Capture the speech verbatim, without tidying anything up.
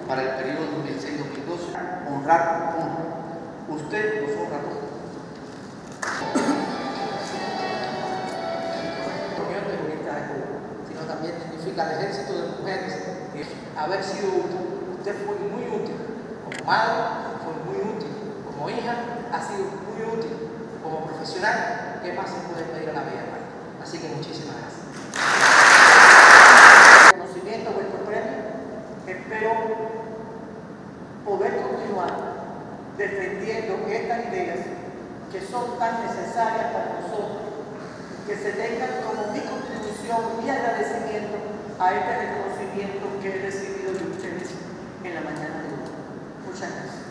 para el periodo dos mil seis a dos mil doce, honrar punto. Usted los honra todos. Unión Terrorista de Cuba, sino también dignifica al ejército de mujeres y haber sido útil. Usted fue muy útil como madre, fue muy útil como hija, ha sido muy útil como profesional. ¿Qué más se puede pedir a la vida? Así que muchísimas gracias. Reconocimiento a vuestro premio. Espero poder continuar defendiendo estas ideas que son tan necesarias para nosotros, que se tengan como mi contribución, mi agradecimiento a este reconocimiento que he recibido de ustedes en la mañana de hoy. Muchas gracias.